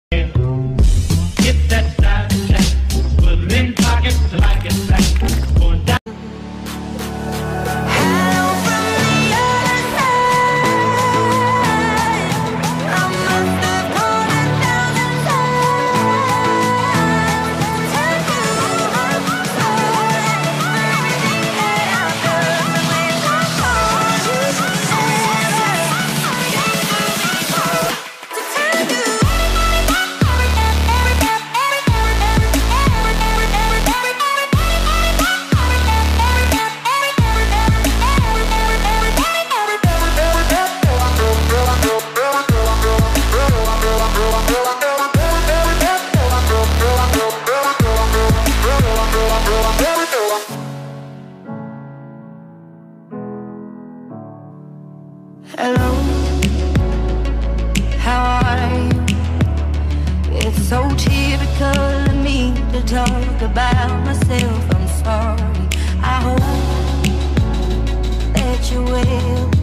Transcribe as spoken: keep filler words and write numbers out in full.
Get that side check, put it in pockets like it's back, going down. Hello, how are you? It's so typical of me to talk about myself. I'm sorry. I hope that you're well.